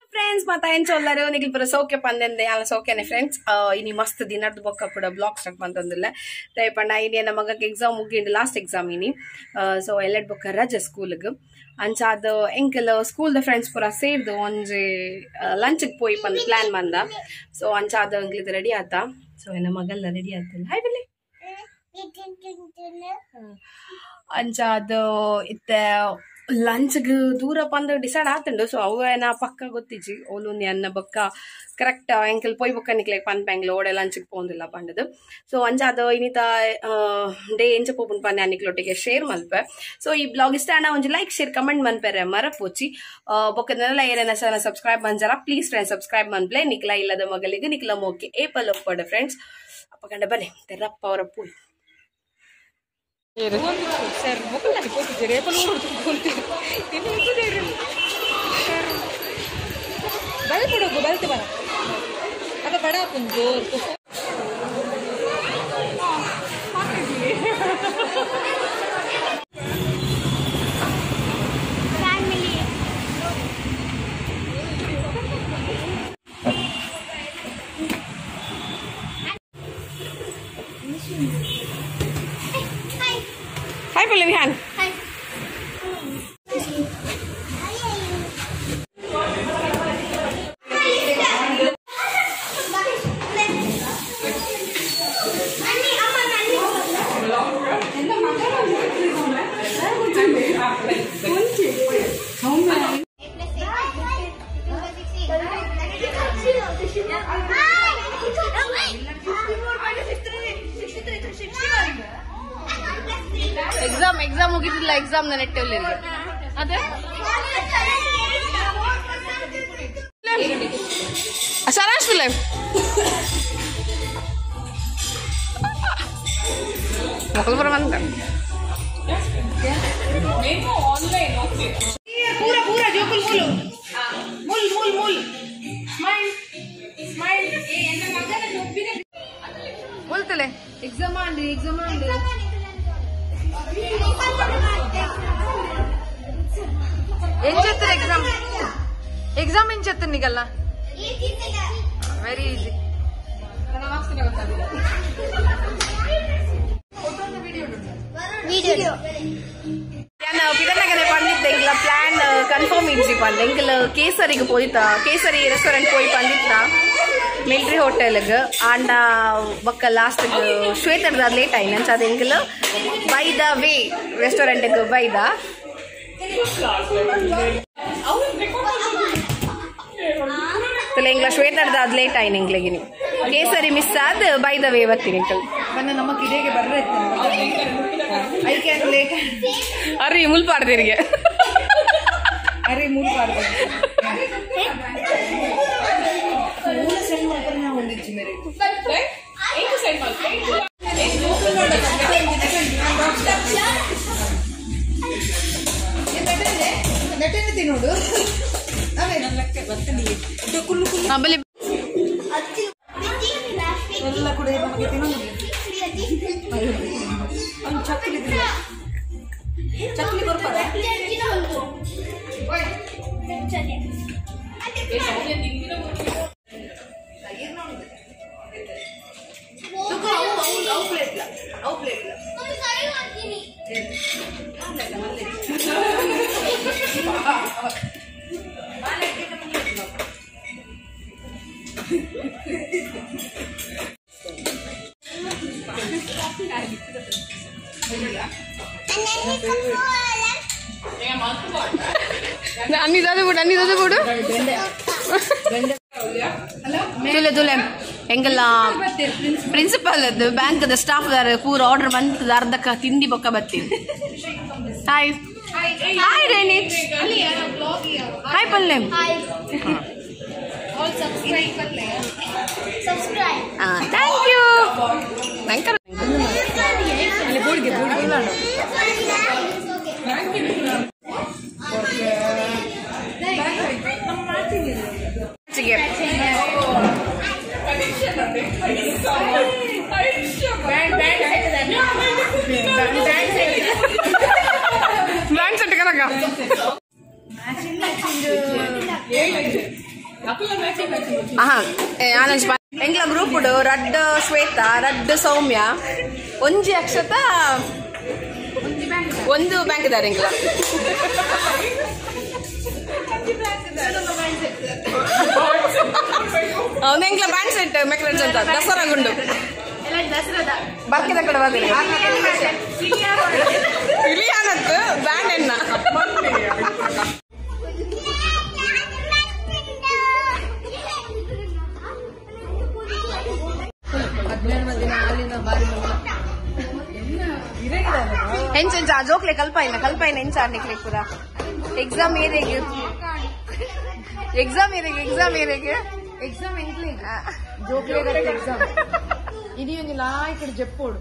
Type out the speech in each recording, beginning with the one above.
Friends मत निखिल सौख्य पंदे अला सौख्यने friends इनी मस्त दिन बोक ब्लॉग स्टार्ट पंतंदिल्ल दयपंड इनी नमग एग्जाम मुगिंड लास्ट एग्जाम इनी सो एल्लड बोक रजे स्कूल अंचाद एंकल स्कूल फ्रेंड्स पूरा सेर्द ओंजे लंच पोई पंद प्लान मंद सो अंचाद एंकल रेडी आता सो एन मगल रेडी आतिल्ल हाय बिल्ली अंचाद इत्ते लंच दूर पंद डिसैड आतुंडु सो अवेन पक्का गोत्तिजि ओलुंदी अन्न बक्क करेक्ट एंकल पोई बक्क निकले पन पेंगल ओडे लंच पोंदिल्ल पंडದು सो अंजाद इनिता डे ಎಂಚ ಪೋಪುನ್ ಪನ್ನೆ ಅನಿಕ್ಲೊಟ್ಟಿಗೆ ಶೇರ್ ಮಲ್ಪೆ सो ಈ ಬ್ಲಾಗ್ ಇಷ್ಟ ಆನ ಒಂಜಿ ಲೈಕ್ ಶೇರ್ ಕಮೆಂಟ್ ಮನ್ಪೆರೆ ಮರಪೋಚಿ ಬೊಕ್ಕನೆಲ್ಲ ಏನೇನ ಚಾನೆಲ್ ಸಬ್ಸ್ಕ್ರೈಬ್ ಮಂಜರ ಪ್ಲೀಸ್ ಫ್ರೆಂಡ್ಸ್ ಸಬ್ಸ್ಕ್ರೈಬ್ ಮನ್ಪ್ಲೆ ನಿಕ್ಲ ಇಲ್ಲದ ಮಗಲಿಗೆ ನಿಕ್ಲ ಮೋಕೆ ಏಪಲ್ ಒಪ್ಪಡೆ ಫ್ರೆಂಡ್ಸ್ ಅಪ್ಪಕಂಡ ಬನ್ನಿ ತೆರಪ್ಪ ಅವರ ಪೋಯಿ सर बुकल्लानी पोतुजे रेपल ऊरुतु बोलुत्तीरु इन्नु इद्दुदेरु बल्पुडोगु बल्त बन अद बड़ा कुंजो family Hi Palavihan. Hi. Exam मुगिदिल्ल एग्जाम नेट्टल्ल अदे सराश्विले मोकलपुर बंद मेमो ऑनलाइन ओके पूरा पूरा जोकुल मूल मूल मूल स्माइल स्माइल ए एन्न मगन नोब्बिने बोलतले एग्जाम आंडी एग्जाम एग्जाम इन चेत्तन निकलना वेरी इजी वीडियो याना पिदनगने पंडित्ते इंगला प्लान कंफर्म इज्जि पंडे इंगल केसरिगे पोयिता केसरी रेस्टोरेंट पोई पंडित्ता मिलिटरी होटल आंड बक्क लास्ट श्वेतर लेट आयन अद इंगल by the way restaurant by the इंग्ला श्वेतर लेट आयन इंग्लिगे केसरी मिस आद बೈ ದ ವೇ बत्तीनि इंकल बन्ने नम्म किडेगे बर्रे आई कैन लेट अरे मुल पाडदेरिगे अरे मुल पाडदे ಮೂಲ ಸೆಂಡ್ ಮಾಡ್ಕೊಂಡು ನಾವು ಹೊಂದಿಚ್ಚಿ ಮೇರೆ ಏನು ಸೆಂಡ್ ಮಾಡ್ತೀವಿ ನೆಟ್ಟನೆ ತಿನ್ನೋದು ಅವೇ ನಲ್ಲಕ್ಕೆ ಬರ್ತನಿ ಇದು ಕುಲ್ಲು ಕುಲ್ಲು ಆಮೇಲೆ ಎಲ್ಲ ಕೂಡ ನಮಗೆ ತಿನ್ನೋದು ಒಂದು ಚಕ್ಲಿ ತಿನ್ನ ಚಕ್ಲಿ ಬರ್ತಾರೆ ಓಯ್ ಚನೆ ಏ ಸೌನೆ ತಿನ್ನಿನ अन्नी दादा बोडू तुले तुले ಎಂಗಲ್ಲ ಪ್ರಿನ್ಸಿಪಲ್ ಬ್ಯಾಂಕ್ ದ ಸ್ಟಾಫ್ ದಾರ ಪೂರ ಆರ್ಡರ್ ಬಂತ ಅರ್ಧಕ್ಕ ತಿಂಡಿ ಬೊಕ್ಕ ಬತ್ತಿ ಹಾಯ್ ಹಾಯ್ ರೇನಿ ಹಾಯ್ ಪಲ್ಲೆ ಆಲ್ ಸಬ್ಸ್ಕ್ರೈಬ್ ಪಲ್ಲೆ ಸಬ್ಸ್ಕ್ರೈಬ್ ಥ್ಯಾಂಕ್ ಯು ನಂಕರ ಅಲ್ಲಿ ಬೋರ್ಡ್ಗೆ ಮಾಡು ಬ್ಯಾಂಡ್ ಸೆಟ್ ಕರಕ ಎಂಗ್ಲ ಗ್ರೂಪ್ ರಡ್ ಶ್ವೇತಾ ರಡ್ ಸೌಮ್ಯ ಒಂಜಿ ಅಕ್ಷತ ಒಂದು ಬ್ಯಾಂಕ್ ದಾರ ಎಂಗ್ಲ ಎಂಗ್ಲ ಬ್ಯಾಂಡ್ ಸೆಟ್ ಮೆಕ್ರಜ್ ಅಂತ ದಸರಾ ಗುಂಡು ಬಾಕಿದ ಕಡೆ ಬಂದಿಲ್ಲ ಇಲಿಯಾನತ್ತು ಬ್ಯಾಂಡ್ ಎನ್ನ ಹೆಂಚ ಜೋಕ್ಲೆ ಕಲ್ಪಾಯಿನ ಹೆಂಚ ಆಡ್ಲಿಕ್ಕೆ ಪೂರ ಎಕ್ಸಾಮ್ ಏರಿಯಾಗೆ ಎಕ್ಸಾಮ್ ಜೋಕ್ಲೆ ಎಕ್ಸಾಮ್ ఇది ఇలా ఇక్కడ చెప్పోడు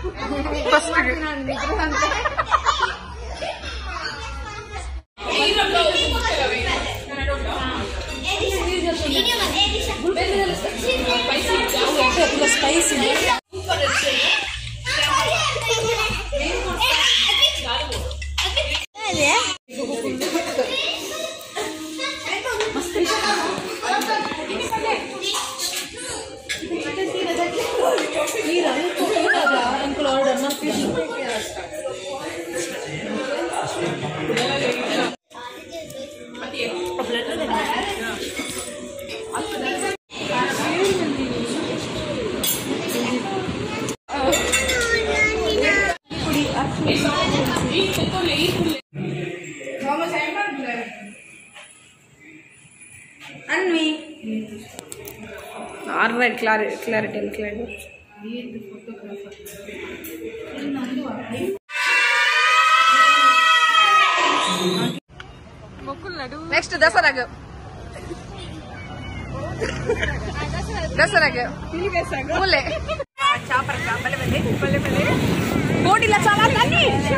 ಕ್ಲಾರಿಟಿ ನೆಕ್ಸ್ಟ್ ದಸರಾಗ ಮೂಲೆ ಚಾಪರ್ಕ ಬಲೆ ಬೋಡಿಲ್ಲ ಚಾಲ